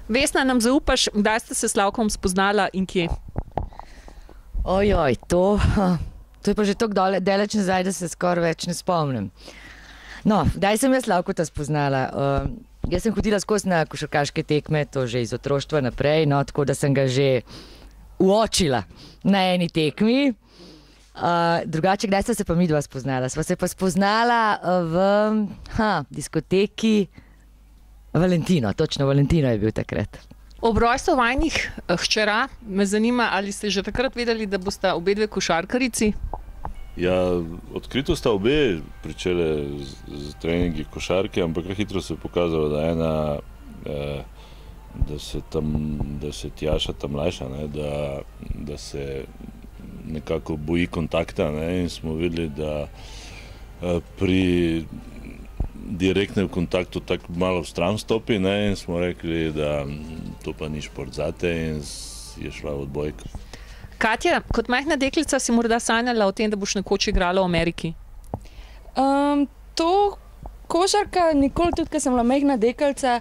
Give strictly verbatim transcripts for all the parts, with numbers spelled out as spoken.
Vesna, nam zaupaš, kdaj ste se s Slavkom spoznala in kje? Ojoj, to, to je pa že tako daleč nazaj, da se skoraj več ne spomnim. No, kdaj sem jaz Slavkota spoznala? Uh, jaz sem hodila skozi na košarkaške tekme, to že iz otroštva naprej, no, tako da sem ga že uočila na eni tekmi. Uh, drugače, kdaj sta se pa midva spoznala? Sva se pa spoznala v ha, diskoteki Valentino, točno Valentino je bil takrat. Ob rojstvu vajnih hčera me zanima, ali ste že takrat vedeli, da boste obe dve košarkarici? Ja, odkrito sta obe pričele z, z treningi košarke, ampak hitro se je pokazalo, da ena, eh, da se tam, da se Tjaša ta mlajša, ne, da, da se nekako boji kontakta, ne, in smo videli, da eh, pri direktnem kontaktu tako malo v stran stopi, ne, in smo rekli, da to pa ni šport zate, in je šla v odbojko. Katja, kot majhna deklica si morda sanjala o tem, da boš nekoč igrala v Ameriki? Um, to košarka nikoli, tudi ko sem bila majhna deklica,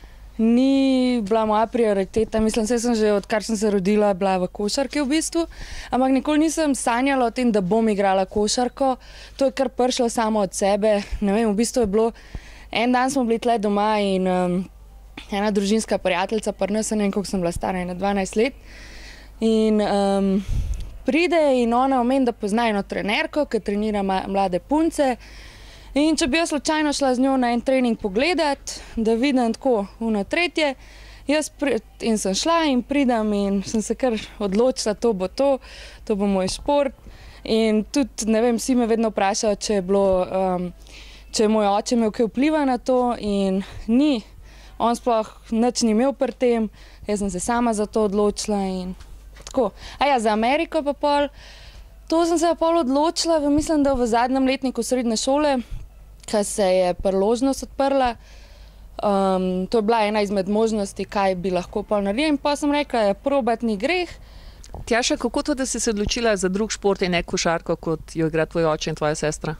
ni bila moja prioriteta. Mislim, da sem že odkar sem se rodila, bila v košarki v bistvu, ampak nikoli nisem sanjala o tem, da bom igrala košarko. To je kar prišlo samo od sebe. Ne vem, v bistvu je bilo, en dan smo bili tle doma in um, ena družinska prijateljica, pri nas, ne vem, koliko sem bila stara, ena dvanajst let, in um, pride in ona omeni, da pozna eno trenerko, ki trenira mlade punce. In če bi jaz slučajno šla z njo na en trening pogledat, da vidim tako uno tretje, jaz in sem šla in pridem in sem se kar odločila, to bo to, to bo moj šport. In tudi, ne vem, vsi me vedno vprašajo, če je bilo, um, če je moj oče imel kaj vpliva na to, in ni. On sploh nič ni imel pri tem, jaz sem se sama za to odločila in tako. A ja, za Ameriko pa pol, to sem se pa pol odločila, mislim, da v zadnjem letniku srednje šole, ko se je priložnost odprla. Um, to je bila ena izmed možnosti, kaj bi lahko pol naredila, in pa sem rekla, je probat ni greh. Tjaša, kako to, da si se odločila za drug šport in ne košarko, kot jo igra tvoj oče in tvoja sestra?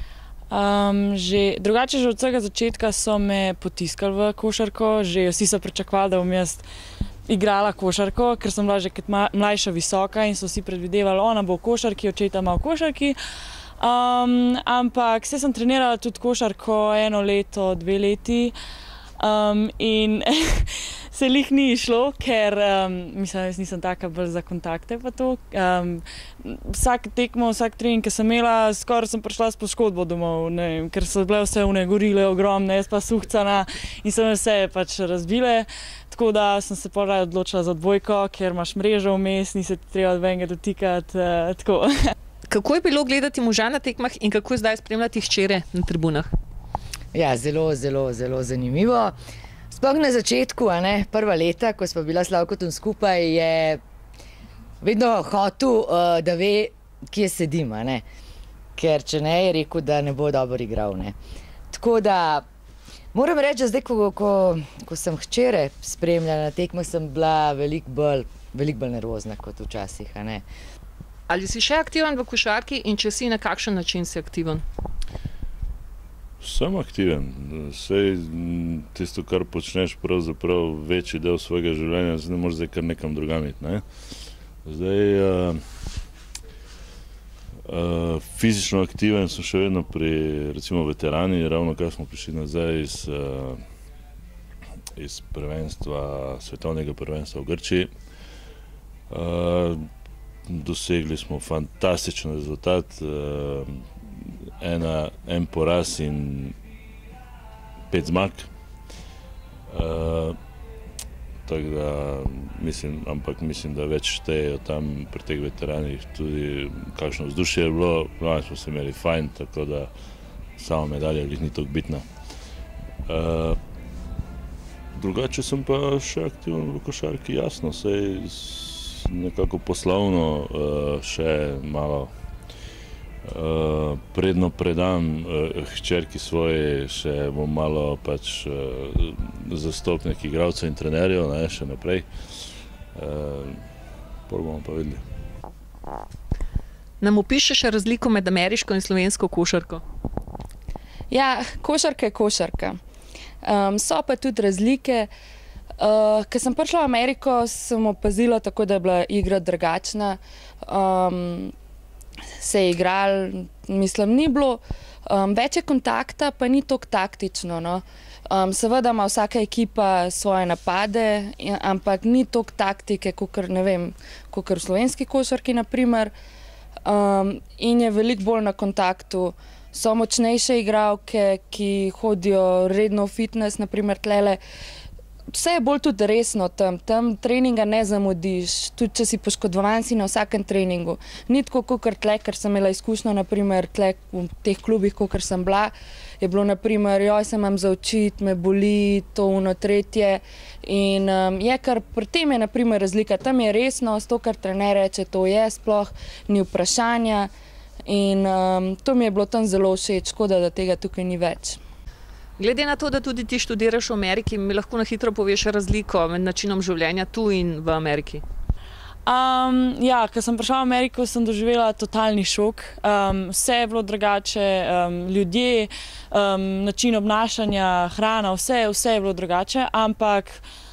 Um, že, drugače, že od vsega začetka so me potiskali v košarko, že vsi so pričakovali, da bom jaz igrala košarko, ker sem bila že kot mlajša visoka in so vsi predvidevali, ona bo v košarki, očeta ima v košarki. Um, ampak se sem trenirala tudi košarko eno leto, dve leti um, in se lih ni išlo, ker um, mislim, jaz nisem taka bolj za kontakte pa to. Um, vsak tekmo, vsak trening, ki sem imela, skoraj sem prišla s poškodbo domov, ne vem, ker so bile vse one gorile ogromne, jaz pa suhcana in so me vse pač razbile. Tako da sem se pol raje odločila za odbojko, ker imaš mrežo vmes, ni se ti treba od venga dotikati, uh, tako. Kako je bilo gledati moža na tekmah in kako je zdaj spremljati hčere na tribunah? Ja, zelo, zelo, zelo zanimivo. Sploh na začetku, a ne, prva leta, ko smo bila s Slavkotom skupaj, je vedno hotel, uh, da ve, kje sedim, a ne. Ker če ne, je rekel, da ne bo dobro igral, ne. Tako da moram reči, da zdaj, ko, ko, ko sem hčere spremljala na tekmah, sem bila veliko bolj, veliko bolj nervozna kot včasih, a ne. Ali si še aktiven v košarki in če si, na kakšen način si aktiven? Sem aktiven. Sej tisto, kar počneš pravzaprav večji del svojega življenja, ne moreš zdaj kar nekam drugam iti, ne. Zdaj, uh, uh, fizično aktiven sem še vedno pri, recimo, veterani, ravno kar smo prišli nazaj iz, uh, iz prvenstva, svetovnega prvenstva v Grčiji. Uh, Dosegli smo fantastičen rezultat, ena, en poraz in pet zmag. Uh, tako da mislim, ampak mislim, da več štejejo tam pri teh veteranih tudi kakšno vzdušje je bilo, glavno smo se imeli fajn, tako da sama medalja ni toliko bitna. Uh, drugače sem pa še aktiven v košarki, jasno, sej nekako poslovno uh, še malo uh, predno predam uh, hčerki svoje, še bom malo pač uh, zastopnik igralcev in trenerjev, ne, še naprej. Uh, pol bomo pa videli. Nam opišeš razliko med ameriško in slovensko košarko? Ja, košarka je košarka. Um, so pa tudi razlike. Uh, Ko sem prišla v Ameriko, sem opazila tako, da je bila igra drugačna. Um, se je igral, mislim, ni bilo um, več je kontakta, pa ni toliko taktično. No? Um, seveda ima vsaka ekipa svoje napade, ampak ni toliko taktike, kot ne vem, kot v slovenski košarki, naprimer. Um, in je veliko bolj na kontaktu. So močnejše igralke, ki hodijo redno v fitness, naprimer tlele. Vse je bolj tudi resno tam, tam treninga ne zamudiš, tudi če si poškodovan, si na vsakem treningu. Ni tako, kot tle, ker sem imela izkušnjo, naprimer tle v teh klubih, kot sem bila, je bilo naprimer, joj, se imam zaučiti, me boli, to, ono, tretje. In um, je, kar pri tem je naprimer razlika, tam je resno, to, kar trener reče, to je sploh, ni vprašanja. In um, to mi je bilo tam zelo všeč, škoda, da tega tukaj ni več. Glede na to, da tudi ti študiraš v Ameriki, mi lahko na hitro poveš razliko med načinom življenja tu in v Ameriki? Um, ja, ko sem prišla v Ameriko, sem doživela totalni šok. Um, vse je bilo drugače, um, ljudje, um, način obnašanja, hrana, vse, vse je bilo drugače, ampak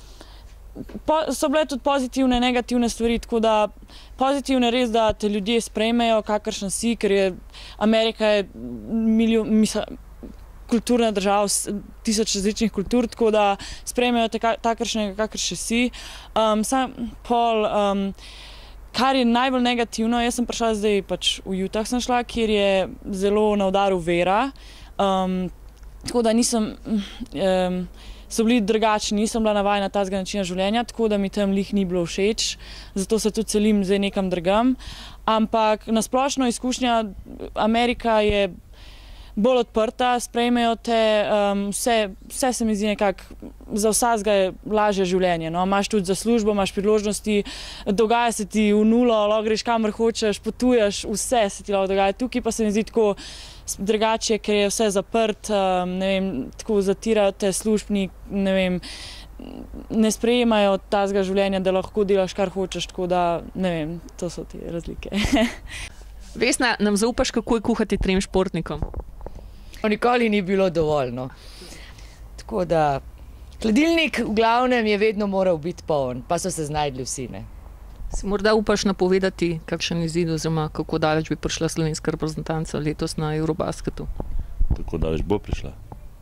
po, so bile tudi pozitivne, negativne stvari, tako da pozitivne res, da te ljudje sprejmejo, kakršen si, ker je Amerika je milijon, mislim, kulturna država, tisoč različnih kultur, tako da sprejmejo te takršnega, kakršne si. Um, sam pol, um, kar je najbolj negativno, jaz sem prišla zdaj pač v Utah sem šla, kjer je zelo na udaru vera, um, tako da nisem, um, so bili drugačni, nisem bila navajena tazga načina življenja, tako da mi tam lih ni bilo všeč, zato se tudi celim zdaj nekam drugam. Ampak na splošno izkušnja Amerika je bolj odprta, sprejmejo te, um, vse, vse se mi zdi nekako, za vsakega je lažje življenje. No? Imaš tudi za službo, imaš priložnosti, dogaja se ti v nulo, lahko greš kamor hočeš, potuješ, vse se ti lahko dogaja. Tukaj pa se mi zdi tako drugače, ker je vse zaprt, um, ne vem, tako zatirajo te službni, ne vem, ne sprejemajo tazga življenja, da lahko delaš kar hočeš, tako da, ne vem, to so te razlike. Vesna, nam zaupaš, kako je kuhati trem športnikom? Nikoli ni bilo dovolj. No. Tako da, hladilnik v glavnem je vedno moral biti poln, pa so se znajdli vsi. Ne. Si morda upaš napovedati, kakšen izid oziroma kako daleč bi prišla slovenska reprezentanca letos na Eurobasketu? Kako daleč bo prišla?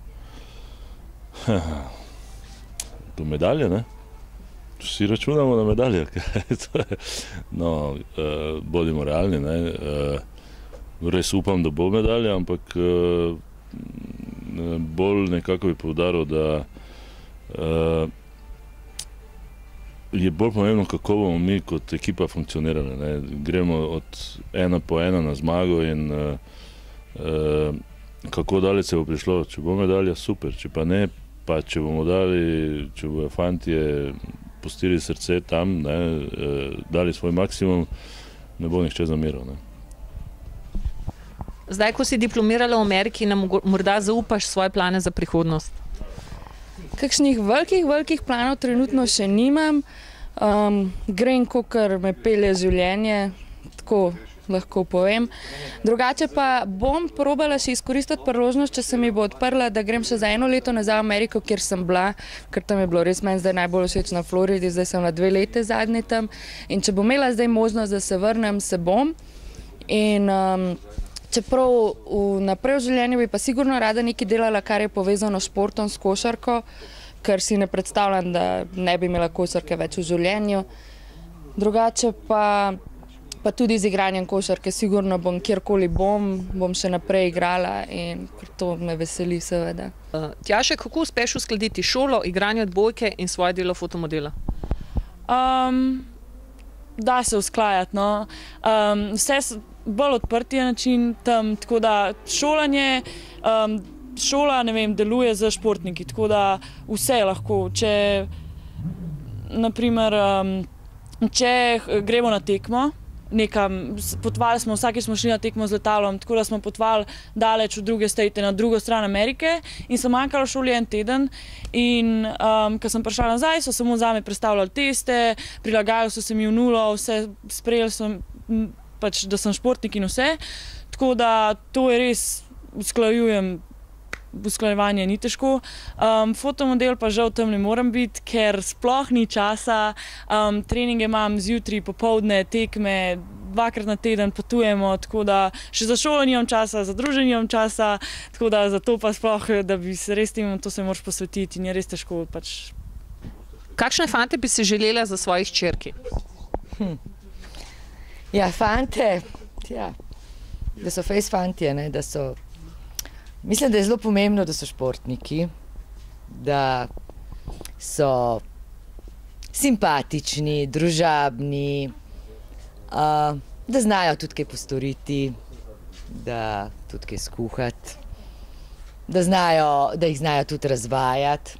Do medalje, ne? Vsi računamo na medalje. No, uh, bodimo realni, ne? Uh, res upam, da bo medalja, ampak uh, bolj nekako bi poudaril, da uh, je bolj pomembno, kako bomo mi kot ekipa funkcionirali. Ne? Gremo od ena po ena na zmago in uh, uh, kako daleč se bo prišlo. Če bo medalja, super, če pa ne, pa če bomo dali, če bojo fantje pustili srce tam, ne, uh, dali svoj maksimum, ne bo nihče zamiral. Ne? Zdaj, ko si diplomirala v Ameriki, nam morda zaupaš svoje plane za prihodnost? Kakšnih velikih, velikih planov trenutno še nimam. Um, grem, kakor me pelje življenje, tako lahko povem. Drugače pa bom probala še izkoristiti priložnost, če se mi bo odprla, da grem še za eno leto nazaj v Ameriko, kjer sem bila, ker tam je bilo res meni zdaj najbolj všeč na Floridi, zdaj sem na dve leti zadnji tam. In če bom imela zdaj možnost, da se vrnem, se bom. In um, čeprav naprej v življenju bi pa sigurno rada nekaj delala, kar je povezano s športom, s košarko, ker si ne predstavljam, da ne bi imela košarke več v življenju. Drugače pa, pa tudi z igranjem košarke, sigurno bom, kjerkoli bom, bom še naprej igrala in to me veseli seveda. Uh, Tjaša, kako uspeš uskladiti šolo, igranje odbojke in svoje delo fotomodela? Um, da se usklajati, no. Um, vse bolj odprti je način tam, tako da šolanje, um, šola, ne vem, deluje za športniki, tako da vse lahko, če, naprimer, um, če gremo na tekmo, nekam, potovali smo, vsaki smo šli na tekmo z letalom, tako da smo potovali daleč v druge state, na drugo stran Amerike in sem manjkala v šoli en teden in um, ko sem prišla nazaj, so samo zame predstavljali teste, prilagajali so se mi v nulo, vse sprejeli so, pač, da sem športnik in vse, tako da to je res, usklajujem usklajevanje ni težko. Um, fotomodel pa žal tam ne morem biti, ker sploh ni časa. Um, treninge imam zjutraj, popoldne, tekme, dvakrat na teden potujemo, tako da še za šolo nimam časa, za druženje nimam časa, tako da zato pa sploh, da bi se res tem, to se moraš posvetiti in je res težko. Pač. Kakšne fante bi si želela za svojih hčerki? Hm. Ja, fante, ja. Da so face fantje, ne, da so... Mislim, da je zelo pomembno, da so športniki, da so simpatični, družabni, uh, da znajo tudi kaj postoriti, da tudi kaj skuhati, da, znajo, da jih znajo tudi razvajati,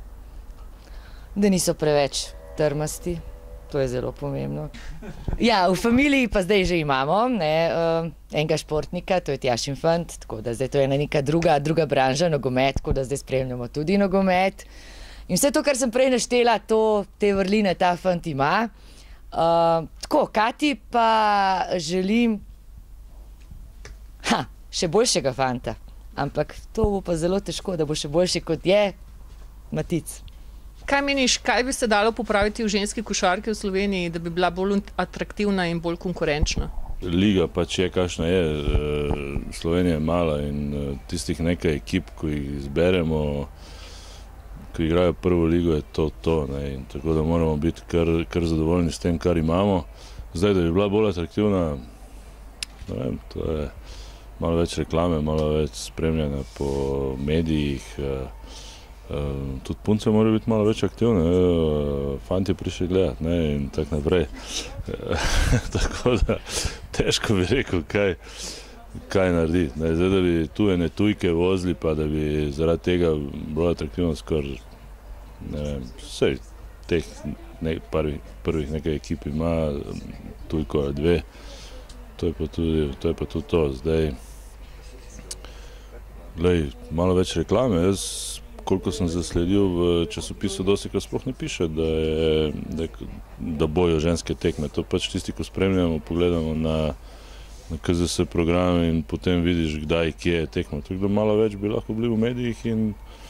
da niso preveč trmasti, to je zelo pomembno. Ja, v familiji pa zdaj že imamo ne, uh, enega športnika, to je Tjašin fant, tako da zdaj to je ena neka druga, druga branža, nogomet, tako da zdaj spremljamo tudi nogomet. In vse to, kar sem prej naštela, to, te vrline ta fant ima. Uh, tako, Kati pa želim ha, še boljšega fanta, ampak to bo pa zelo težko, da bo še boljši kot je Matic. Kaj meniš, kaj bi se dalo popraviti v ženski košarki v Sloveniji, da bi bila bolj atraktivna in bolj konkurenčna? Liga pač je, kakšna je. Slovenija je mala in tistih nekaj ekip, ko jih izberemo, ko igrajo prvo ligo, je to to. Ne? In tako da moramo biti kar, kar zadovoljni s tem, kar imamo. Zdaj, da bi bila bolj atraktivna, ne vem, to je malo več reklame, malo več spremljanja po medijih. Uh, tudi punce morajo biti malo več aktivne, uh, fanti prišli gledati ne, in tako naprej. Tako da težko bi rekel, kaj, kaj narediti. Ne. Zdaj, da bi tu ene tujke vozili, pa da bi zaradi tega bila atraktivnost skoraj, ne vem, vsej teh ne, prvih, prvih nekaj ekip ima, tujko ali dve, to je pa tudi to. Je pa tudi to. Zdaj, glej, malo več reklame, jaz koliko sem zasledil v časopisu, dostikrat sploh ne piše, da, je, da, da bojo ženske tekme. To pač tisti, ko spremljamo, pogledamo na, na K Z S program in potem vidiš, kdaj, kje je tekma. Tako da malo več bi lahko bili v medijih in,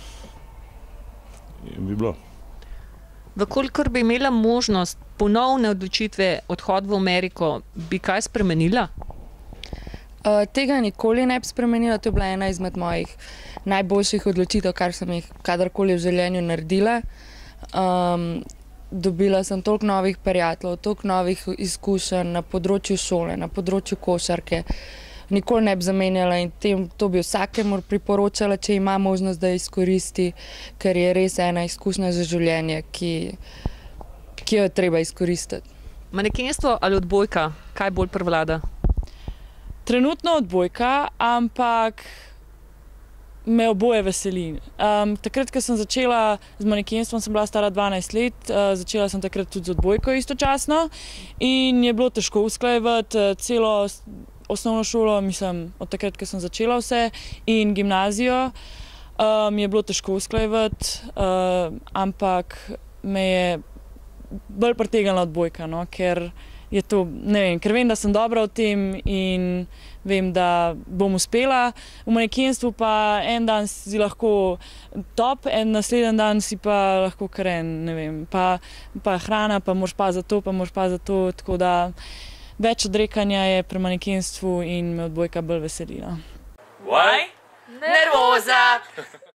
in bi bilo. Vkolikor bi imela možnost ponovne odločitve odhod v Ameriko, bi kaj spremenila? Uh, tega nikoli ne bi spremenila, to je bila ena izmed mojih najboljših odločitev, kar sem jih kadarkoli v življenju naredila. Um, dobila sem toliko novih prijateljev, toliko novih izkušenj na področju šole, na področju košarke. Nikoli ne bi zamenjala in tem, to bi vsakemu priporočala, če ima možnost, da jo izkoristi, ker je res ena izkušnja za življenje, ki, ki jo je treba izkoristiti. Manekenstvo ali odbojka, kaj bolj prevlada? Trenutno odbojka, ampak me oboje veseli. Um, takrat, ko sem začela z manekenstvom, sem bila stara dvanajst let, uh, začela sem takrat tudi z odbojko istočasno in je bilo težko usklajevati uh, celo osnovno šolo, mislim, od takrat, ko sem začela vse, in gimnazijo. Um, je bilo težko usklajevati, uh, ampak me je bolj pritegnila odbojka, no, ker je to, ne vem, ker vem, da sem dobra v tem in vem, da bom uspela. V manekenstvu pa en dan si lahko top, en naslednji dan si pa lahko karen, ne vem, pa, pa hrana, pa moraš pa za to, pa moraš pa za to, tako da več odrekanja je pri manekenstvu in me odbojka bolj veselila. Why? Nervoza!